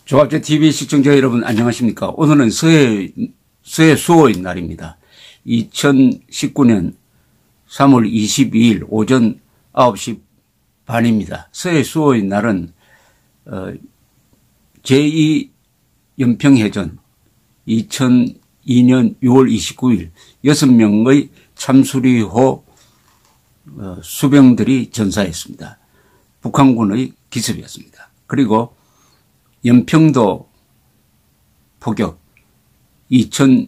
조합제 TV 시청자 여러분 안녕하십니까? 오늘은 서해 수호의 날입니다. 2019년 3월 22일 오전 9시 반입니다. 서해 수호의 날은 제2 연평해전 2002년 6월 29일 6명의 참수리호 수병들이 전사했습니다. 북한군의 기습이었습니다. 그리고 연평도 포격 2010년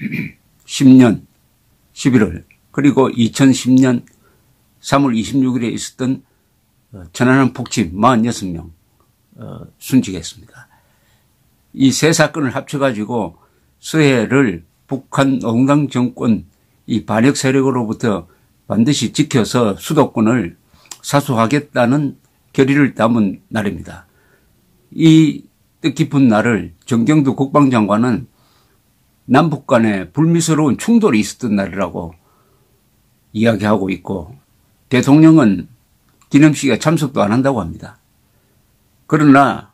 11월 그리고 2010년 3월 26일에 있었던 천안함 폭침 46명 순직했습니다. 이 세 사건을 합쳐가지고 서해를 북한 노동당 정권 이 반역 세력으로부터 반드시 지켜서 수도권을 사수하겠다는 결의를 담은 날입니다. 이 뜻깊은 날을 정경두 국방장관은 남북 간에 불미스러운 충돌이 있었던 날이라고 이야기하고 있고 대통령은 기념식에 참석도 안 한다고 합니다. 그러나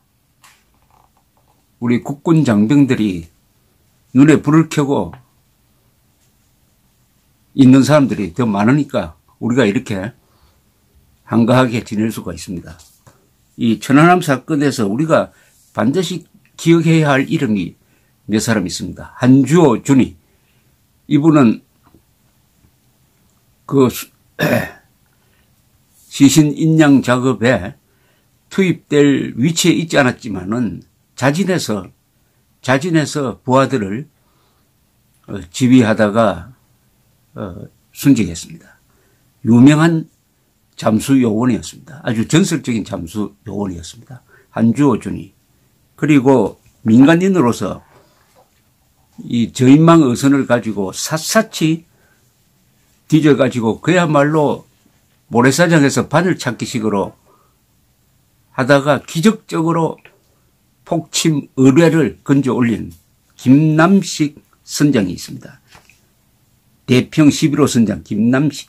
우리 국군 장병들이 눈에 불을 켜고 있는 사람들이 더 많으니까 우리가 이렇게 한가하게 지낼 수가 있습니다. 이 천안함 사건에서 우리가 반드시 기억해야 할 이름이 몇 사람 있습니다. 한주호 준이. 이분은 그 시신 인양 작업에 투입될 위치에 있지 않았지만은 자진해서 부하들을 지휘하다가 순직했습니다. 유명한 잠수 요원이었습니다. 아주 전설적인 잠수 요원이었습니다. 한주호 준이. 그리고 민간인으로서 이 저인망 어선을 가지고 샅샅이 뒤져가지고 그야말로 모래사장에서 바늘 찾기식으로 하다가 기적적으로 폭침 의뢰를 건져 올린 김남식 선장이 있습니다. 대평 11호 선장 김남식.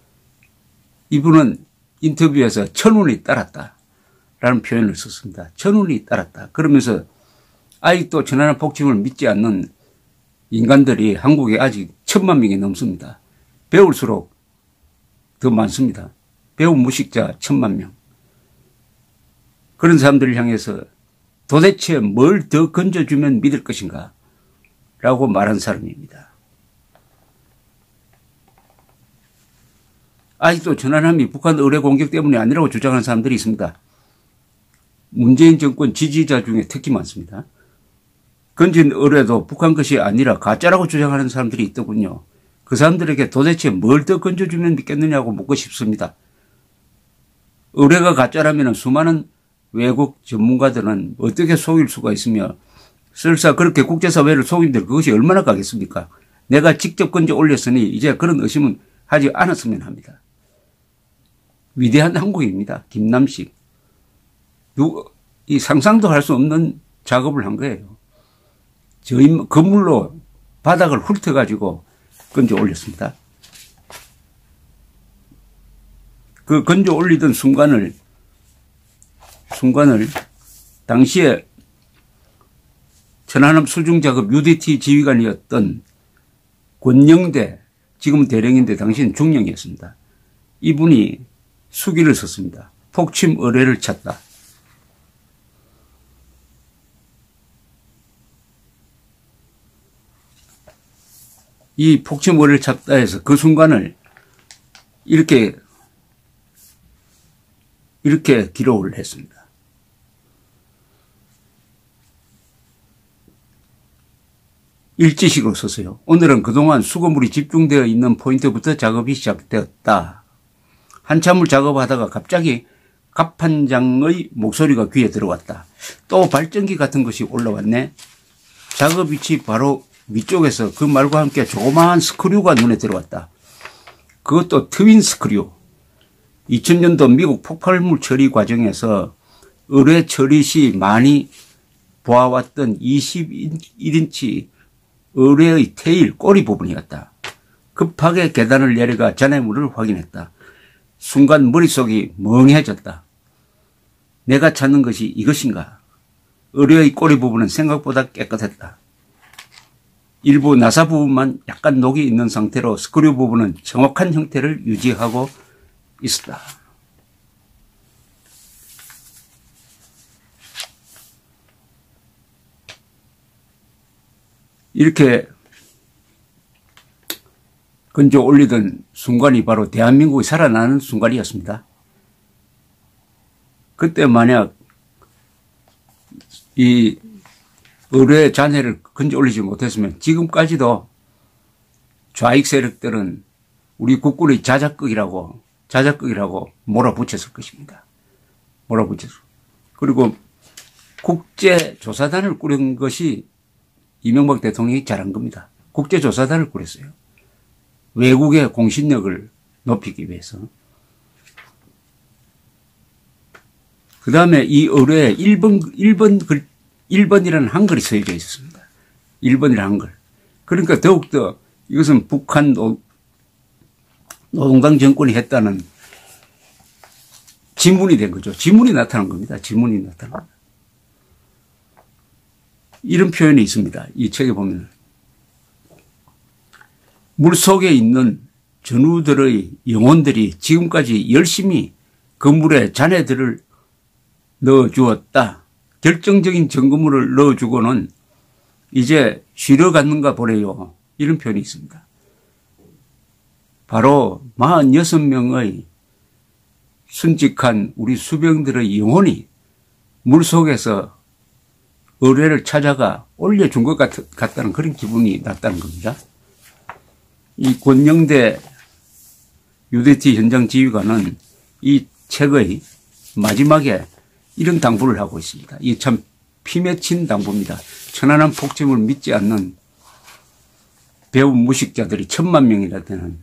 이분은 인터뷰에서 천운이 따랐다라는 표현을 썼습니다. 천운이 따랐다. 그러면서 아직도 천안함 폭침을 믿지 않는 인간들이 한국에 아직 1000만 명이 넘습니다. 배울수록 더 많습니다. 배운 무식자 1000만 명. 그런 사람들을 향해서 도대체 뭘 더 건져주면 믿을 것인가 라고 말한 사람입니다. 아직도 천안함이 북한 의뢰 공격 때문이 아니라고 주장하는 사람들이 있습니다. 문재인 정권 지지자 중에 특히 많습니다. 건진 의뢰도 북한 것이 아니라 가짜라고 주장하는 사람들이 있더군요. 그 사람들에게 도대체 뭘 더 건져주면 믿겠느냐고 묻고 싶습니다. 의뢰가 가짜라면 수많은 외국 전문가들은 어떻게 속일 수가 있으며 설사 그렇게 국제사회를 속인들 그것이 얼마나 가겠습니까? 내가 직접 건져 올렸으니 이제 그런 의심은 하지 않았으면 합니다. 위대한 한국입니다. 김남식. 이 상상도 할 수 없는 작업을 한 거예요. 저희 건물로 바닥을 훑어가지고 건져 올렸습니다. 그 건져 올리던 순간을 당시에 천안함 수중작업 UDT 지휘관이었던 권영대, 지금 대령인데 당시는 중령이었습니다. 이분이 수기를 썼습니다. 폭침 의뢰를 찾다. 이 폭침 의뢰를 찾다 해서 그 순간을 이렇게 기록을 했습니다. 일지식으로 썼어요. 오늘은 그동안 수거물이 집중되어 있는 포인트부터 작업이 시작되었다. 한참을 작업하다가 갑자기 갑판장의 목소리가 귀에 들어왔다. 또 발전기 같은 것이 올라왔네. 작업 위치 바로 위쪽에서 그 말과 함께 조그마한 스크류가 눈에 들어왔다. 그것도 트윈 스크류. 2000년도 미국 폭발물 처리 과정에서 의뢰 처리 시 많이 보아왔던 21인치 의뢰의 테일 꼬리 부분이었다. 급하게 계단을 내려가 잔해물을 확인했다. 순간 머릿속이 멍해졌다. 내가 찾는 것이 이것인가? 의뢰의 꼬리 부분은 생각보다 깨끗했다. 일부 나사 부분만 약간 녹이 있는 상태로 스크류 부분은 정확한 형태를 유지하고 있었다. 이렇게 건져 올리던 순간이 바로 대한민국이 살아나는 순간이었습니다. 그때 만약 이 의뢰 잔해를 건져 올리지 못했으면 지금까지도 좌익 세력들은 우리 국군의 자작극이라고 몰아붙였을 것입니다. 몰아붙였어. 그리고 국제조사단을 꾸린 것이 이명박 대통령이 잘한 겁니다. 국제조사단을 꾸렸어요. 외국의 공신력을 높이기 위해서. 그 다음에 이 의뢰에 1번이라는 한글이 써져 있었습니다. 1번이라는 한글. 그러니까 더욱더 이것은 북한 노동당 정권이 했다는 지문이 된 거죠. 지문이 나타난 겁니다. 지문이 나타난 겁니다. 이런 표현이 있습니다. 이 책에 보면. 물속에 있는 전우들의 영혼들이 지금까지 열심히 그 물에 잔해들을 넣어주었다. 결정적인 증거물을 넣어주고는 이제 쉬러 갔는가 보래요. 이런 표현이 있습니다. 바로 46명의 순직한 우리 수병들의 영혼이 물속에서 의뢰를 찾아가 올려준 것 같다는 그런 기분이 났다는 겁니다. 이 권영대 UDT 현장 지휘관은 이 책의 마지막에 이런 당부를 하고 있습니다. 이 참 피맺힌 당부입니다. 천안함 폭침을 믿지 않는 배운 무식자들이 1000만 명이나 되는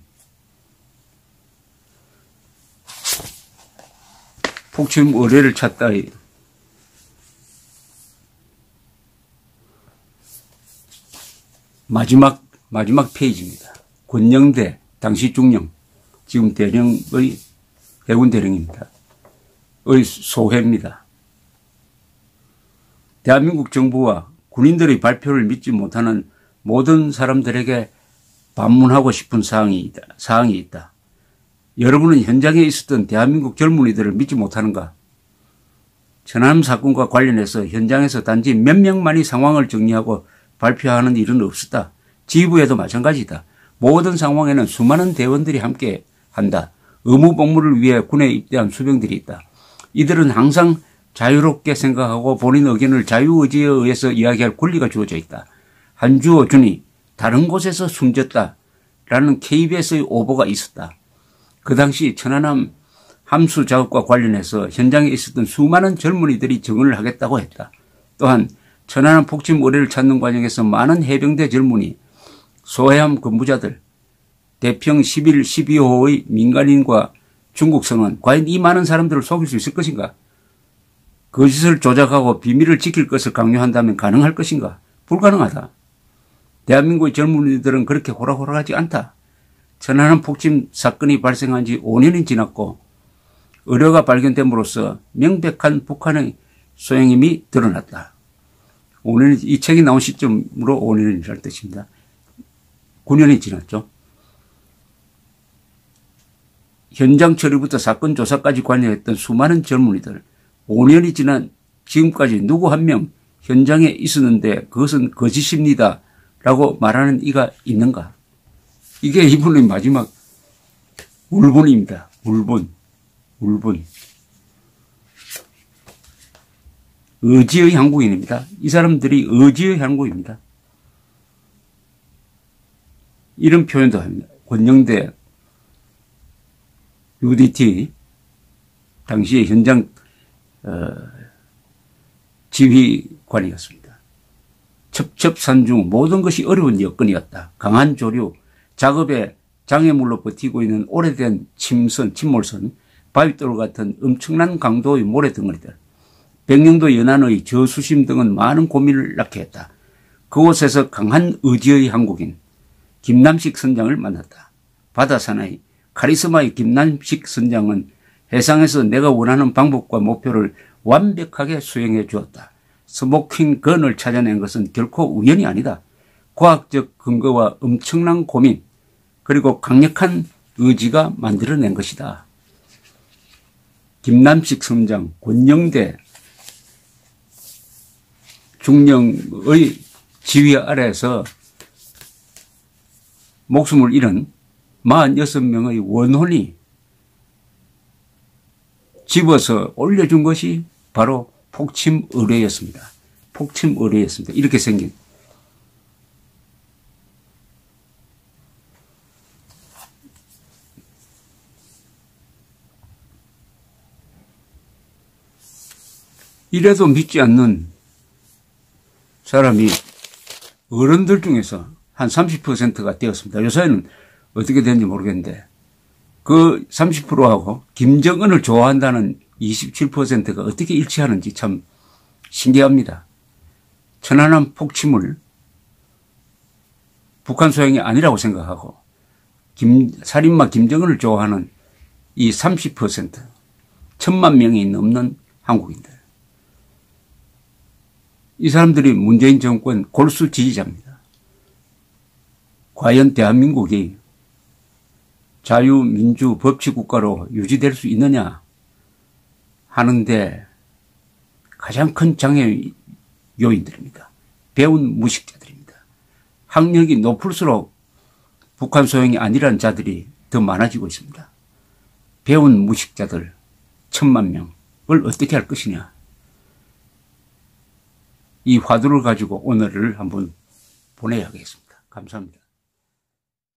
폭침 의뢰를 찾다의 마지막 페이지입니다. 권영대 당시 중령, 지금 대령의 해군 대령입니다. 의 소회입니다. 대한민국 정부와 군인들의 발표를 믿지 못하는 모든 사람들에게 반문하고 싶은 사항이 있다. 여러분은 현장에 있었던 대한민국 젊은이들을 믿지 못하는가? 천안함 사건과 관련해서 현장에서 단지 몇 명만이 상황을 정리하고 발표하는 일은 없었다. 지휘부에도 마찬가지다. 모든 상황에는 수많은 대원들이 함께 한다. 의무 복무를 위해 군에 입대한 수병들이 있다. 이들은 항상 자유롭게 생각하고 본인 의견을 자유의지에 의해서 이야기할 권리가 주어져 있다. 한주호 준이 다른 곳에서 숨졌다라는 KBS의 오보가 있었다. 그 당시 천안함 함수 작업과 관련해서 현장에 있었던 수많은 젊은이들이 증언을 하겠다고 했다. 또한 천안함 폭침 의뢰를 찾는 과정에서 많은 해병대 젊은이, 소해함 근무자들, 대평 11, 12호의 민간인과 중국 선원, 과연 이 많은 사람들을 속일 수 있을 것인가? 거짓을 조작하고 비밀을 지킬 것을 강요한다면 가능할 것인가? 불가능하다. 대한민국의 젊은이들은 그렇게 호락호락하지 않다. 천안함 폭침 사건이 발생한 지 5년이 지났고 의뢰가 발견됨으로써 명백한 북한의 소행임이 드러났다. 5년, 이 책이 나온 시점으로 5년이라는 뜻입니다. 9년이 지났죠. 현장 처리부터 사건 조사까지 관여했던 수많은 젊은이들, 5년이 지난 지금까지 누구 한 명 현장에 있었는데 그것은 거짓입니다 라고 말하는 이가 있는가? 이게 이분의 마지막 울분입니다. 울분. 의지의 한국인입니다. 이 사람들이 의지의 한국입니다. 이런 표현도 합니다. 권영대 UDT 당시의 현장 지휘관이었습니다. 첩첩산중 모든 것이 어려운 여건이었다. 강한 조류, 작업에 장애물로 버티고 있는 오래된 침몰선, 바위돌 같은 엄청난 강도의 모래덩어리들, 백령도 연안의 저수심 등은 많은 고민을 낳게 했다. 그곳에서 강한 의지의 한국인 김남식 선장을 만났다. 바다 사나이 카리스마의 김남식 선장은 해상에서 내가 원하는 방법과 목표를 완벽하게 수행해 주었다. 스모킹 건을 찾아낸 것은 결코 우연이 아니다. 과학적 근거와 엄청난 고민 그리고 강력한 의지가 만들어낸 것이다. 김남식 선장, 권영대 중령의 지휘 아래에서 목숨을 잃은 46명의 원혼이 집어서 올려준 것이 바로 폭침 의뢰였습니다. 폭침 의뢰였습니다. 이렇게 생긴. 이래도 믿지 않는 사람이 어른들 중에서 한 30%가 되었습니다. 요새는 어떻게 되는지 모르겠는데 그 30%하고 김정은을 좋아한다는 27%가 어떻게 일치하는지 참 신기합니다. 천안함 폭침을 북한 소행이 아니라고 생각하고 살인마 김정은을 좋아하는 이 30%, 1,000만 명이 넘는 한국인들. 이 사람들이 문재인 정권 골수 지지자입니다. 과연 대한민국이 자유민주 법치국가로 유지될 수 있느냐 하는데 가장 큰 장애 요인들입니다. 배운 무식자들입니다. 학력이 높을수록 북한 소행이 아니라는 자들이 더 많아지고 있습니다. 배운 무식자들 1,000만 명을 어떻게 할 것이냐. 이 화두를 가지고 오늘을 한번 보내야겠습니다. 감사합니다.